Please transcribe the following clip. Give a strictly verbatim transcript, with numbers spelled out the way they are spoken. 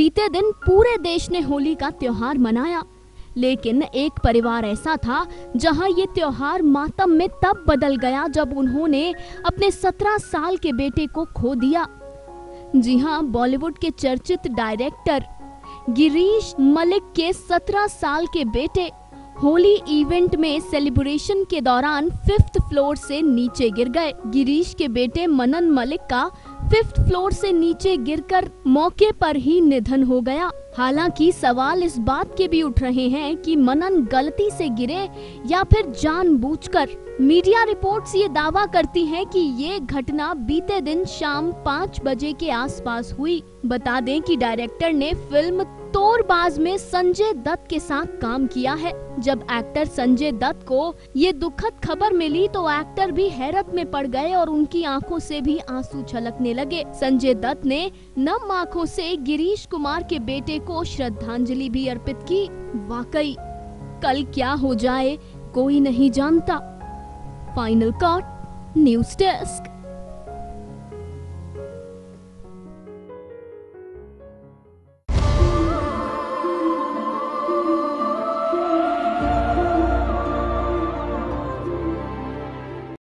बीते दिन पूरे देश ने होली का त्योहार मनाया, लेकिन एक परिवार ऐसा था जहां ये त्योहार मातम में तब बदल गया जब उन्होंने अपने सत्रह साल के बेटे को खो दिया। जी हां, बॉलीवुड के चर्चित डायरेक्टर गिरीश मलिक के सत्रह साल के बेटे होली इवेंट में सेलिब्रेशन के दौरान फिफ्थ फ्लोर से नीचे गिर गए। गिरीश के बेटे मनन मलिक का फिफ्थ फ्लोर से नीचे गिरकर मौके पर ही निधन हो गया। हालांकि सवाल इस बात के भी उठ रहे हैं कि मनन गलती से गिरे या फिर जानबूझकर। मीडिया रिपोर्ट्स ये दावा करती हैं कि ये घटना बीते दिन शाम पाँच बजे के आसपास हुई। बता दें कि डायरेक्टर ने फिल्म तोरबाज में संजय दत्त के साथ काम किया है। जब एक्टर संजय दत्त को ये दुखद खबर मिली तो एक्टर भी हैरत में पड़ गए और उनकी आंखों से भी आंसू छलकने लगे। संजय दत्त ने नम आंखों से गिरीश कुमार के बेटे को श्रद्धांजलि भी अर्पित की। वाकई कल क्या हो जाए कोई नहीं जानता। Final cut, news desk.